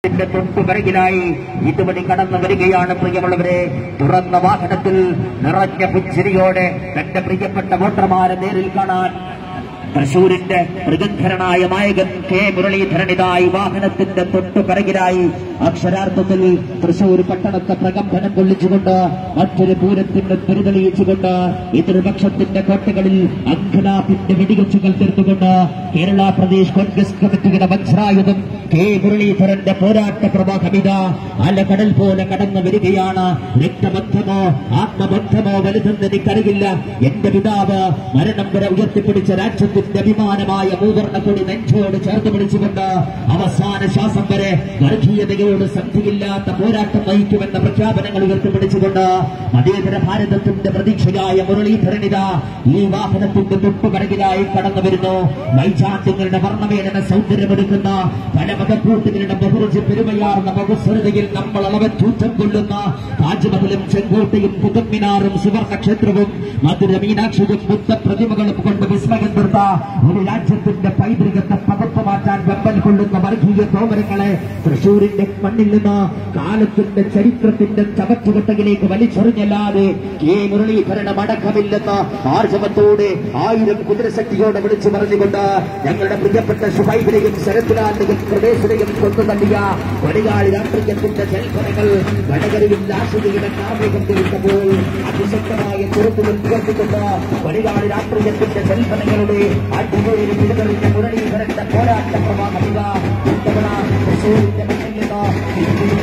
തൊട്ടുപിറകിലായി ഇതുവഴി കടന്നു വരികയാണ് പ്രിയമുള്ളവരെ. തുറന്ന വാഹനത്തിൽ നിറഞ്ഞ പുഞ്ചിരിയോടെ തന്റെ പ്രിയപ്പെട്ട വോട്ടർമാരെ നേരിൽ കാണാൻ തൃശൂരിന്റെ പ്രഗന്ധരനായ നായകൻ കെ മുരളീധരനിതായി വാഹനത്തിന്റെ തൊട്ടുപിറകിലായി അക്ഷരാർത്ഥത്തിൽ തൃശൂർ പട്ടണത്തെ പ്രകമ്പനം കൊള്ളിച്ചുകൊണ്ട് മറ്റൊരു പൂരത്തിന്റെ തിരിതെളിയിച്ചുകൊണ്ട് എതിർപക്ഷത്തിന്റെ കോട്ടകളിൽ അങ്കലാപ്പിന്റെ വെടിവെച്ചുകൾ തീർത്തുകൊണ്ട് കേരള പ്രദേശ് കോൺഗ്രസ് കമ്മിറ്റിയുടെ വജ്രായുധം കെ മുരളീധരന്റെ പോരാട്ട പ്രവാഹമിത അലകടൽ പോലെ കടന്നു വരികയാണ്. രക്തബന്ധമോ ആത്മബന്ധമോ വലുതെന്ന് എനിക്കറിയില്ല. എന്റെ പിതാവ് മരണം വരെ ഉയർത്തിപ്പിടിച്ച രാജ്യത്തിന്റെ അഭിമാനമായ മൂവർണ്ണ കൊടി നെഞ്ചോട് ചേർത്ത് പിടിച്ചുകൊണ്ട് അവസാന ശ്വാസം വരെ വർഗീയതയോട് സന്ധിയില്ലാത്ത പോരാട്ടം നയിക്കുമെന്ന പ്രഖ്യാപനങ്ങൾ ഉയർത്തിപ്പിടിച്ചുകൊണ്ട് മതേതര ഭാരതത്തിന്റെ പ്രതീക്ഷയായ മുരളീധരനിത ഈ വാഹനത്തിന്റെ തൊട്ടുപിറകിലായി കടന്നു വരുന്നു. വൈചാന്യങ്ങളുടെ വർണ്ണമേലന സൗന്ദര്യമെടുക്കുന്ന പല മതക്കൂട്ടുകളുടെ ബഹുരുചി പെരുമയാർന്ന ബഹുസ്വരതയിൽ നമ്മൾ അളവറ്റൂറ്റം കൊള്ളുന്ന താജ്മഹലും ചെങ്കോട്ടയും കുതുബ്മിനാറും സുവർണ ക്ഷേത്രവും മധുര മീനാക്ഷിയും ബുദ്ധ പ്രതിമകളും കൊണ്ട് വിസ്മയം തീർത്ത ഒരു രാജ്യത്തിന്റെ പൈതൃകത്തെ പകർത്തു മാറ്റാൻ വെമ്പൽ കൊള്ളുന്ന വർഗീയ തോമരങ്ങളെ തൃശൂരിന്റെ മണ്ണിൽ നിന്ന് കാലത്തിന്റെ ചരിത്രത്തിന്റെ ചവറ്റുകൊട്ടയിലേക്ക് വലിച്ചെറിഞ്ഞല്ലാതെ കെ മുരളീധരന് മടക്കമില്ലെന്ന് ആർജവത്തോടെ 1000 കുതിരശക്തിയോടെ വിളിച്ചു പറഞ്ഞുകൊണ്ട് ഞങ്ങളുടെ പ്രിയപ്പെട്ട ശുഭൈബിനെയും ശരത്ലാലിനെയും പ്രദേശിനെയും കൊന്നുതള്ളിയ വടികാളി രാഷ്ട്രീയത്തിന്റെ ജൽഫലങ്ങൾ വടകരയിൽ രാഷ്ട്രീയയുടെ ആവേഗം തീർത്തപ്പോൾ അതിശക്തമായ ചെറുപ്പുകൾ ഉയർത്തിക്കൊണ്ട് വടികാളി രാഷ്ട്രീയത്തിന്റെ ജൽഫലങ്ങളുടെ അടിമൊഴിയിൽ പിടിതെറിഞ്ഞ മുരളീധരന്റെ പോരാട്ട പ്രവാഹമിത ഇത്തവണ തൃശൂരിന്റെ മണ്ണിൽ നിന്ന്